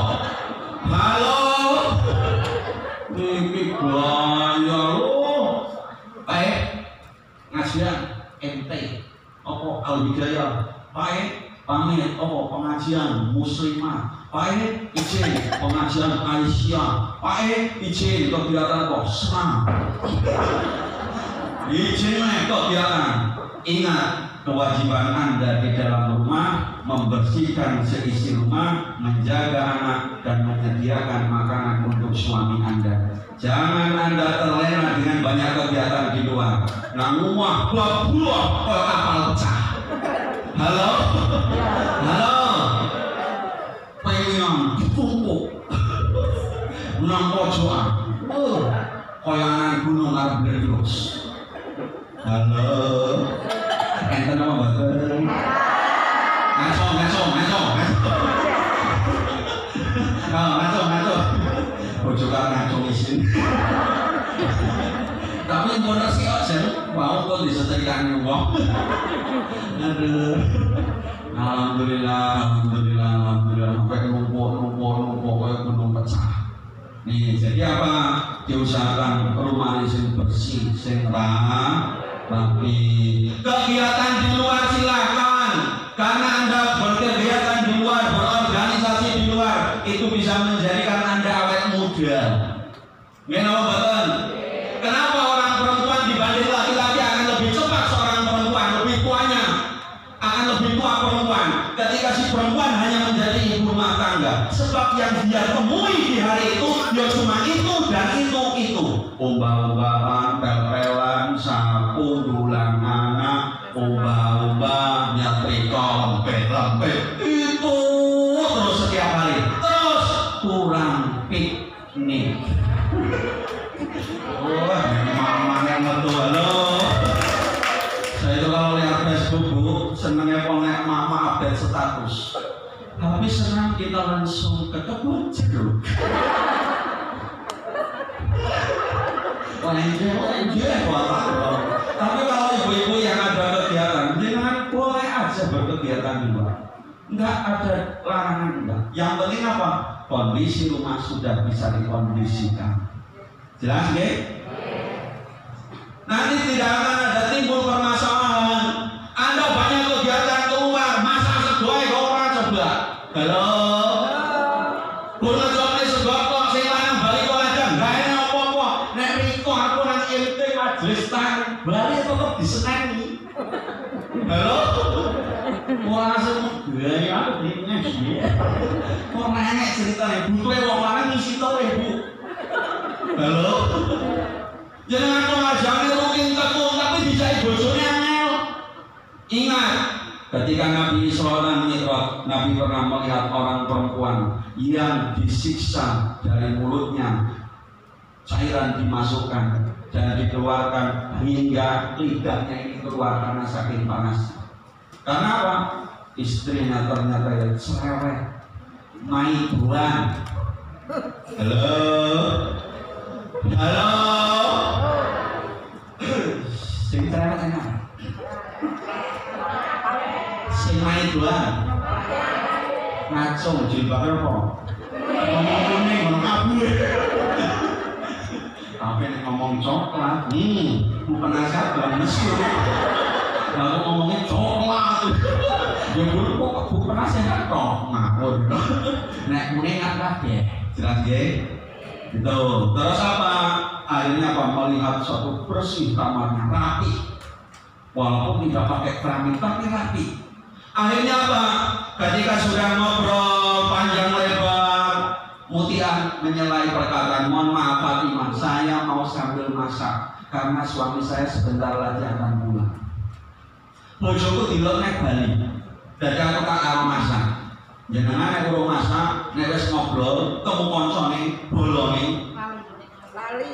ini bahaya loh. Baik, ngajian ente, apa al-bidayah, baik. Pamit, pengajian muslimah. Pak izin pengajian Aisyah. Pak izin kegiatan kok senang. Izin kegiatan. Ingat kewajiban Anda di dalam rumah, membersihkan seisi rumah, menjaga anak dan menyediakan makanan untuk suami Anda. Jangan Anda terlena dengan banyak kegiatan di luar. Nang rumah buah-buah kapal pecah. Halo, pengen ditumpuk nang pojokan, koyangan gunung arep meledos. Halo, enten apa mboten? pun resik kok sen. Mau kok disetrikakan wong. Aduh. Alhamdulillah sampai numpuk kayak gunung pecah. Nih, jadi apa? Diusahakan rumah ini bersih, sing rapi. Kegiatan di luar silakan, karena Anda berkegiatan di luar, berorganisasi di luar, itu bisa menjadikan Anda awet muda. Kenapa betul? Kenapa orang perempuan dibanding laki-laki akan lebih cepat seorang perempuan, lebih tuanya akan lebih tua perempuan ketika si perempuan hanya menjadi ibu rumah tangga, sebab yang dia temui di hari itu ya cuma itu dan itu umbah-umbahan, pel-pelan, sapu, dulang anak, umbah-umbah, nyetrika, lempet-lempet itu terus setiap hari, terus kurang piknik. Wah, mama yang betul. Halo, saya itu kalau lihat Facebook bu, senangnya pokoknya mama update status. Tapi senang kita langsung ke kebun jeruk. Lenje, tapi kalau ibu-ibu yang ada kegiatan, jangan boleh aja berkegiatan di luar. Enggak ada larangan enggak. Yang penting apa? Kondisi rumah sudah bisa dikondisikan. Jelas nggih? Nanti tidak akan ada timbul permasalahan. Anda banyak kegiatan keluar, masak sedoyo kok ora coba. Halo. Kulo coba sedoyo kok sing lanang bali kok aja enggak enak apa-apa. Nek riko aku nang IMT majelis tang, bali tetep diseneni. Halo. Ora langsung gaya aku dine sih. Kok nenek ceritane butuhe wong lanang ngisi to ibu. Halo. Jangan mengajari rutin tekun tapi bisa bojone angel. Ingat, ketika Nabi Isra dan Mi'raj, Nabi pernah melihat orang perempuan yang disiksa dari mulutnya, cairan dimasukkan dan dikeluarkan hingga lidahnya ini keluar karena saking panas. Karena apa? Istrinya ternyata yang cerewet, naik bulan. Halo. Halo. Sing cerewet enak. Sing main doang. Ngaco jilbabnya apa? Ngomong kuning, ngomong kabur. Tapi ngomong coklat, bukan asal dalam mesir. Lalu ngomongnya coklat. Ya dulu kok bukan asal kok ngawur. Nek kuning apa ya? Jelas ya? Gitu. Terus apa? Akhirnya apa? Melihat suatu bersih kamarnya rapi, walaupun tidak pakai keramik tapi rapi. Akhirnya apa? Ketika sudah ngobrol panjang lebar, Mutia menyelai perkataan, mohon maaf Fatimah, saya mau sambil masak karena suami saya sebentar lagi akan pulang. Bojoku dilok nek Bali, jadi aku tak karo masak. Jenengan nek urung masak, nek wis ngobrol, temu koncone bolone lali.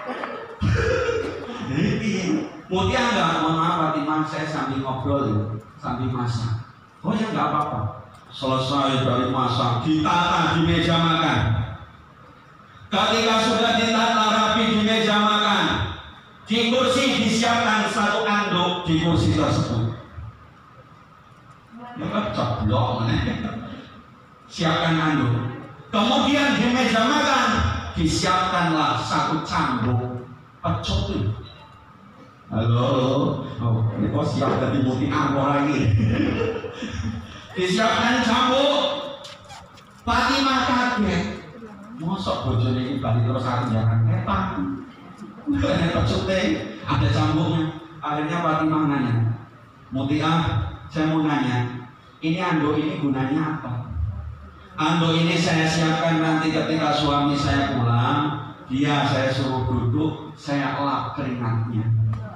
Iki Mutia enggak, mohon maaf Fatimah, saya sambil ngobrol ya, sambil masak. Oh ya enggak apa-apa. Selesai dari masak, ditata di meja makan. Ketika sudah ditata rapi di meja makan, di kursi disiapkan satu anduk di kursi tersebut. Ya kan ceblok mana? Siapkan anduk. Kemudian di meja makan disiapkanlah satu cambuk pecuk. Halo, oh, ini kok siap dari Muti Angkor lagi. Disiapkan cambuk. Fatimah kaget. Mosok bojone ini balik terus aku jangan ketang. Ada pecuknya, ada cambuknya. Akhirnya Fatimah nanya, Mutia, saya mau nanya, ini anduk ini gunanya apa? Anduk ini saya siapkan nanti ketika suami saya pulang, dia saya suruh duduk, saya lap keringatnya.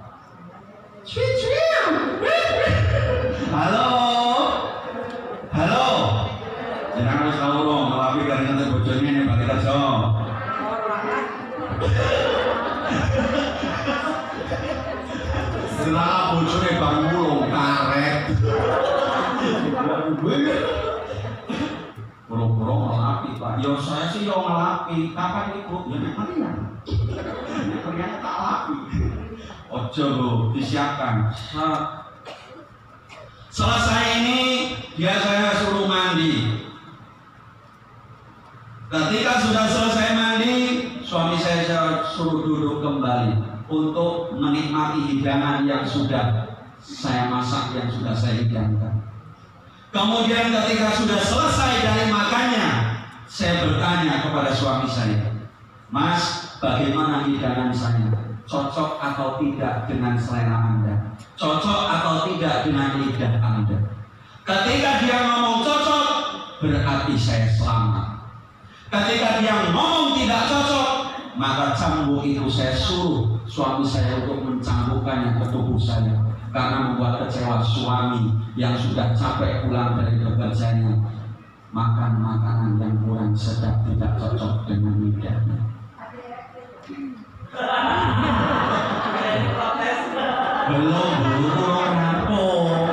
Halo, halo. Jangan harus tahu dong, ngelapi keringat bojone ini balik aja. Setelah bojone bang mulung karet. Boro-boro ngelapi Pak. Ya saya sih yo ngelapi. Kapan ibu? Ya memang iya. Ternyata tak lapi. Ojo lo, disiapkan. Selesai ini dia saya suruh mandi. Ketika sudah selesai mandi, suami saya suruh duduk kembali untuk menikmati hidangan yang sudah saya masak, yang sudah saya hidangkan. Kemudian ketika sudah selesai dari makannya, saya bertanya kepada suami saya, Mas, bagaimana hidangan saya? Cocok atau tidak dengan selera Anda? Cocok atau tidak dengan lidah Anda? Ketika dia ngomong cocok, berarti saya selamat. Ketika dia ngomong tidak cocok, maka cambuk itu saya suruh suami saya untuk mencambukkannya ke tubuh saya, karena membuat kecewa suami yang sudah capek pulang dari bekerjanya, makan makanan yang kurang sedap, tidak cocok dengan lidahnya. Belum rampung.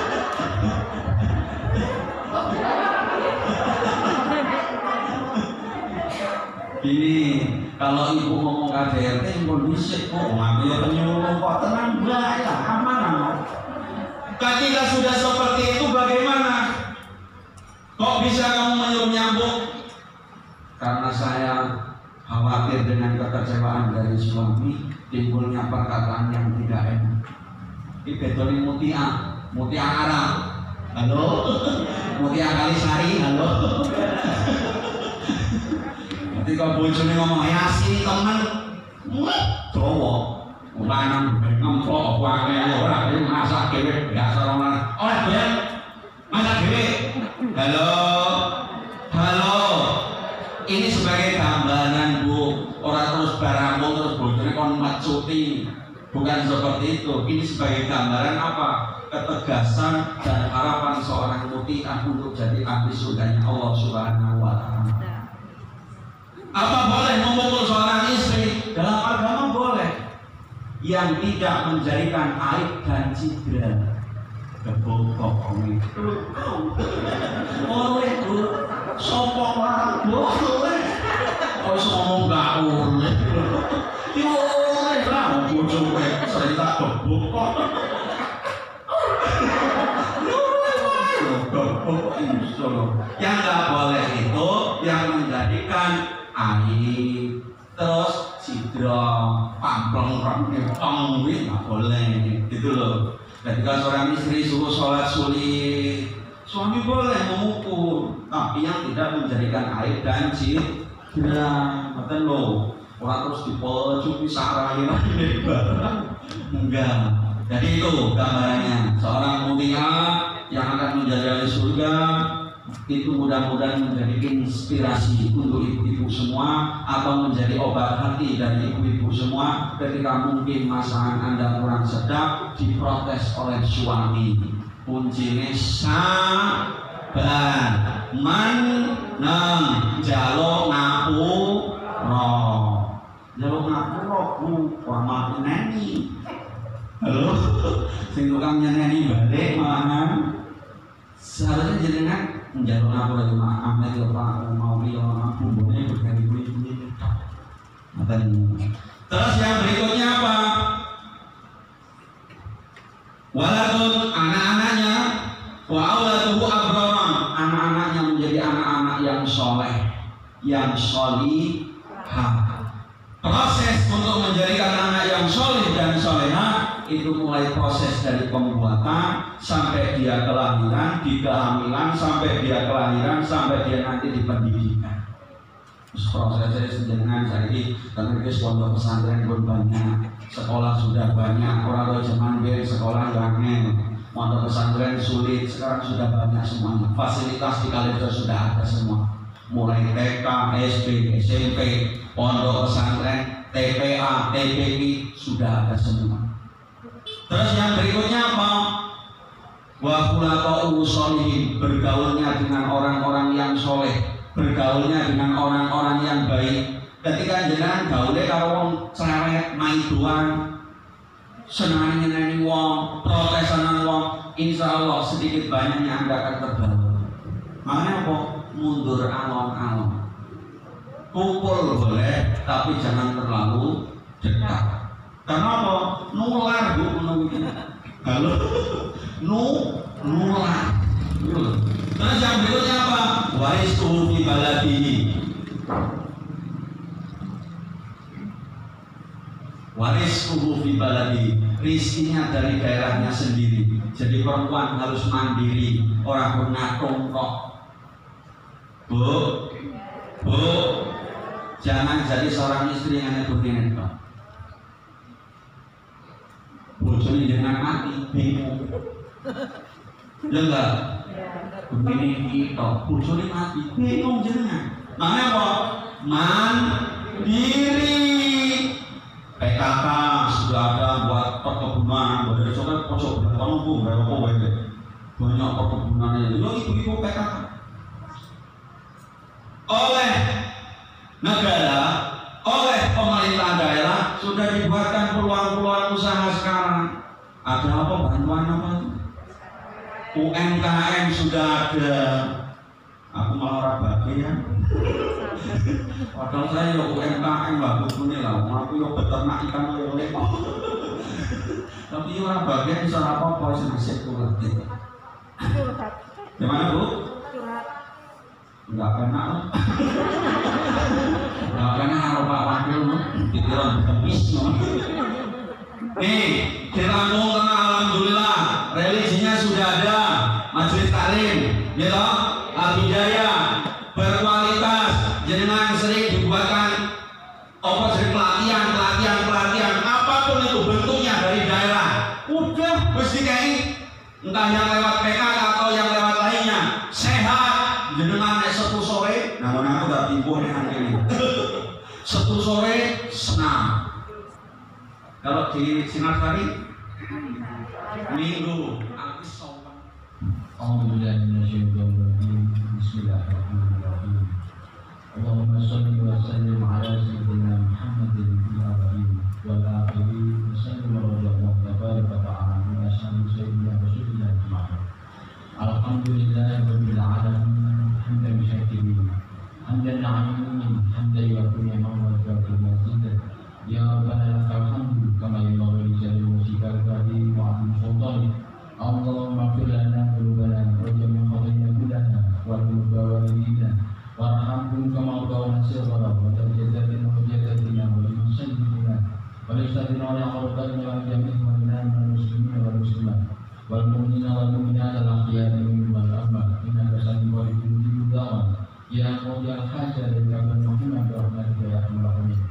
Ini kalau ibu ngomong KDRT kondisi kok ngambil penyuluh kok tenang ya aman. Ketika sudah seperti itu bagaimana? Kok bisa kamu menyuruh nyambuk? Karena saya khawatir dengan kekecewaan dari suami, timbulnya perkataan yang tidak enak. Ini betulin mutia Arab. Halo, mutia Kalisari. Halo. Ketika bojone ngomong asli temen, Jawa, lanang ngempok wae ora dhewe masak dhewe, gak sarana. Oleh ben masak dhewe. Halo. Ini sebagai gambaran Bu, orang terus baramu terus bojone kon macuti. Bukan seperti itu. Ini sebagai gambaran apa? Ketegasan dan harapan seorang mutiah untuk jadi ahli surganya Allah Subhanahu wa Ta'ala. Apa boleh memukul seorang istri? Dalam agama boleh, yang tidak menjadikan aib dan cedera. Kebokok itu boleh Bu, sopok orang boleh. Kalau ngomong gak boleh, boleh lah. Bojone cerita kebokok. Yang nggak boleh itu yang menjadikan air terus sidro pamplong rempong nggak boleh gitu loh. Ketika seorang istri suruh sholat sulit, suami boleh memukul, tapi yang tidak menjadikan air dan cedera. Betul loh, orang terus dipecuti sarai lagi enggak. Jadi itu gambarannya seorang mutiah yang akan menjadi ahli surga. Itu mudah-mudahan menjadi inspirasi untuk ibu-ibu semua, atau menjadi obat hati dari ibu-ibu semua ketika mungkin masakan Anda kurang sedap, diprotes oleh suami. Kuncinya sabar, meneng, jaluk ngapura. Jaluk ngapura ku hormat neni. Halo, sing tukang nyanyi balik malahan. Seharusnya jenengan menjalur ngapura di maaf ya Pak, mau lihat aku boleh berkali-kali. Terus yang berikutnya apa? Waladun, anak-anaknya, wa auladuhu abraman, anak-anaknya menjadi anak-anak yang soleh, yang solihah. Proses untuk menjadikan anak yang soleh dan solehah itu mulai proses dari pembuatan sampai dia kelahiran, di kehamilan sampai dia kelahiran, sampai dia nanti di pendidikan. Prosesnya sejenengan saya ini karena itu pondok pesantren pun banyak, sekolah sudah banyak. Orang tua zaman biar sekolah banyak, pondok pesantren sulit, sekarang sudah banyak semuanya. Fasilitas di Kalimantan sudah ada semua, mulai TK, SD, SMP, pondok pesantren, TPA, TPI sudah ada semua. Terus yang berikutnya apa? Wa khulaqa'u sholihin, bergaulnya dengan orang-orang yang soleh, bergaulnya dengan orang-orang yang baik. Ketika jenengan gaule karo wong cerewet, maiduan, senang nyeneni wong, protesanan wong, insyaallah sedikit banyaknya Anda akan terbawa. Makanya apa? Mundur alon-alon. Kumpul boleh, tapi jangan terlalu dekat. Karena apa? Nular Bu menunggu. Halo, nular. Terus yang berikutnya apa? Waristu fi baladihi. Waristu fi baladihi. Rizkinya dari daerahnya sendiri. Jadi perempuan harus mandiri, orang punya tongkok. Bu, jangan jadi seorang istri yang hanya begini toh. Bojone jangan mati, bingung. Ya enggak? Begini toh, bojone mati, bingung jenengan. Makanya apa? Mandiri. PKK sudah ada buat perkebunan, buat dari soal pojok berapa banyak perkebunannya. Ibu-ibu PKK oleh negara, oleh pemerintah daerah sudah dibuatkan peluang-peluang usaha sekarang. Ada apa bantuan apa? UMKM sudah ada. Aku malah bahagia. Padahal saya yo UMKM bagus punya lah. Aku yo beternak ikan yo lemak. Tapi orang bahagia bisa apa-apa sih nasib kurang. Gimana Bu? Enggak kena. Enggak kena kalau Pak Wakil pikiran habis. Nih, kita ngomong alhamdulillah religinya sudah ada, majelis taklim, ya toh, al-hidayah berkualitas, jenengan sering dibuatkan pelatihan, apapun itu bentuknya dari daerah, udah mesti kayak entah yang lewat PKK atau yang lewat lainnya, sehat, jenengan Sabtu sore, namun aku udah timbul nih ini, Sabtu sore senam. Kalau di Sinasari Minggu aku sopan. Alhamdulillah Bismillahirrahmanirrahim. Allahumma shalli wa sallim ala sayyidina Muhammadin wal akhirin wa sallim radhiyallahu tabaraka ta'ala wa sallam sayyidina Rasulillah ajma'in. Alhamdulillah rabbil alamin hamdan syakirin hamdan na'amin hamdan yakun yamam wa yakin ya rabbana lakal hamdu kama yanbaghi li jalali wajhika al-karim wa 'azimi sultanik. Allahumma ighfir lana dhunubana wa jami' khataayana kullaha wal mubawwilina warhamhum kama bawwana sirra wa tajaddatina wa jaddatina wa limuslimina wa listatina wa li'arabina wa jami' wal muslimina wal muslimat wal mu'minina wal mu'minat al-ahya'i minhum wal amwat innaka sami'un qaribun mujib ya qadiyal hajat dan kabar Muhammad wa rahmatullahi wa barakatuh.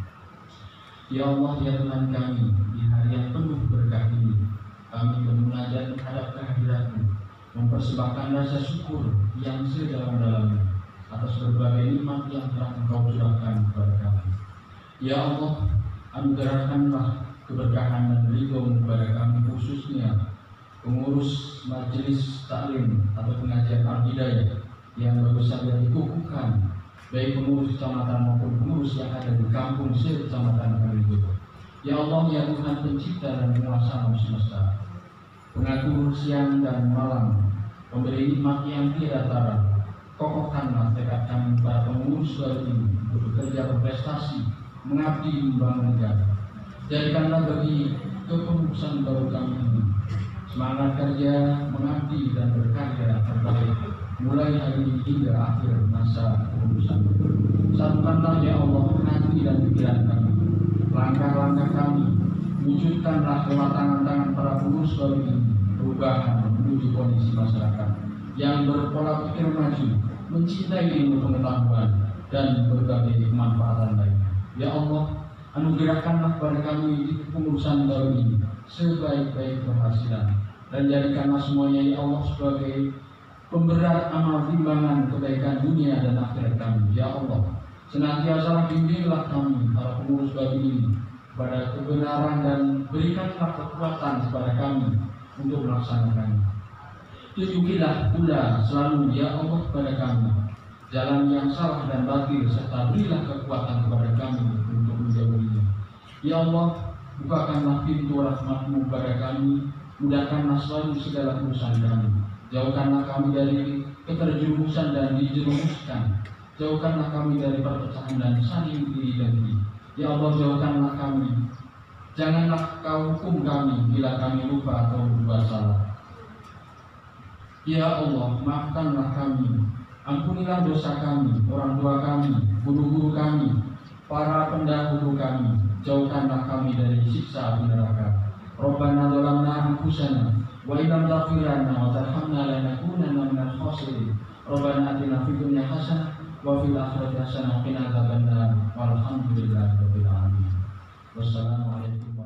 Ya Allah, ya Tuhan kami, di hari yang penuh berkah ini, kami bermunajat menghadap kehadirat-Mu, mempersembahkan rasa syukur yang sedalam-dalamnya atas berbagai nikmat yang telah Engkau curahkan kepada kami. Ya Allah, anugerahkanlah keberkahan dan ridho-Mu kepada kami, khususnya pengurus majelis taklim atau pengajian al-hidayah yang baru saja dikukuhkan, baik pengurus kecamatan maupun pengurus yang ada di kampung sekecamatan kami itu. Ya Allah, ya Tuhan pencipta dan penguasa alam semesta, pengatur siang dan malam, pemberi nikmat yang tiada tara, kokohkanlah tekad kami para pengurus baru ini untuk bekerja berprestasi, mengabdi membangun negara. Jadikanlah bagi kepengurusan baru kami ini semangat kerja, mengabdi dan berkarya terbaik mulai hari ini hingga akhir masa pengurusan. Satukanlah ya Allah hati dan pikiran kami, langkah-langkah kami, wujudkanlah lewat tangan-tangan para pengurus baru ini perubahan menuju kondisi masyarakat yang berpola pikir maju, mencintai ilmu pengetahuan dan berbagai kemanfaatan lainnya. Ya Allah, anugerahkanlah kepada kami di pengurusan baru ini sebaik-baik penghasilan dan jadikanlah semuanya ya Allah sebagai pemberat amal timbangan kebaikan dunia dan akhirat kami. Ya Allah, senantiasa bimbinglah kami para pengurus baru ini kepada kebenaran dan berikanlah kekuatan kepada kami untuk melaksanakannya. Tunjukilah pula selalu ya Allah kepada kami jalan yang salah dan batil, serta berilah kekuatan kepada kami untuk menjauhinya. Ya Allah, bukakanlah pintu rahmat-Mu kepada kami, mudahkanlah selalu segala urusan kami. Jauhkanlah kami dari keterjerumusan dan dijerumuskan. Jauhkanlah kami dari perpecahan dan saling iri dan iri. Ya Allah, jauhkanlah kami Janganlah kau hukum kami bila kami lupa atau berbuat salah. Ya Allah, maafkanlah kami. Ampunilah dosa kami, orang tua kami, guru-guru kami, para pendahulu kami. Jauhkanlah kami dari siksa api neraka. Rabbana zalamna anfusana wa illam taghfir lana wa tarhamna lanakunanna minal khasirin. Rabbana atina fid dunya hasanah wa fil akhirati hasanah wa qina adzabannar. Walhamdulillahirabbil alamin. Wassalamualaikum.